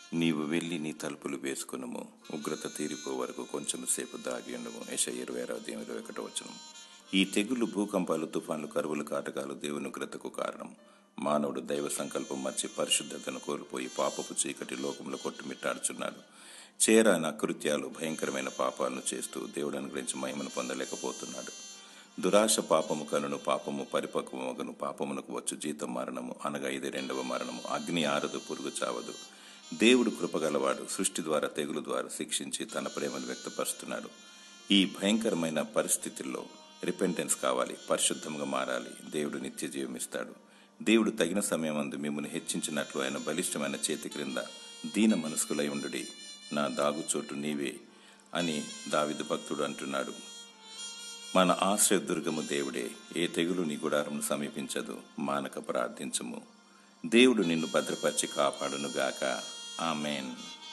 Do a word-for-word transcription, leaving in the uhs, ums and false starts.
నీవు వెళ్ళి నీ తలుపులు వేసుకునుము, ఉగ్రత తీరిపో వరకు కొంచెం సేపు దాగి ఉండము. యెషయా ఇరవై ఆరో అధ్యాయం ఇరవై ఒకటో వచనం. ఈ తెగులు, భూకంపాలు, తుఫాన్లు, కరువులు, కాటకాలు దేవుని ఉగ్రతకు కారణం. మానవుడు దైవ సంకల్పం మర్చి పరిశుద్ధతను కోల్పోయి పాపపు చీకటి లోకంలో కొట్టుమిట్టాడుచున్నాడు. చేరాన కృత్యాలు, భయంకరమైన పాపాలను చేస్తూ దేవుడు అనుగ్రహించి మహిమను పొందలేకపోతున్నాడు. దురాశ పాపము కనును, పాపము పరిపక్వమగను. పాపమునకు వచ్చు జీతం మరణము, అనగా ఇది రెండవ మరణము. అగ్ని ఆరదు, పురుగు చావదు. దేవుడు కృపగలవాడు. సృష్టి ద్వారా, తెగులు ద్వారా శిక్షించి తన ప్రేమను వ్యక్తపరుస్తున్నాడు. ఈ భయంకరమైన పరిస్థితుల్లో రిపెంటెన్స్ కావాలి, పరిశుద్ధంగా మారాలి. దేవుడు నిత్య జీవం ఇస్తాడు. దేవుడు తగిన సమయం అందు మిమ్మల్ని హెచ్చించినట్లు ఆయన బలిష్టమైన చేతి క్రింద దీన మనస్కులై ఉండుడి. నా దాగుచోటు నీవే అని దావీదు భక్తుడు అంటున్నాడు. మన ఆశ్రయ దుర్గము దేవుడే. ఏ తెగులు నీ గుడారమును సమీపించదు. మానక ప్రార్థించము. దేవుడు నిన్ను భద్రపరిచి కాపాడునుగాక. ఆమెన్.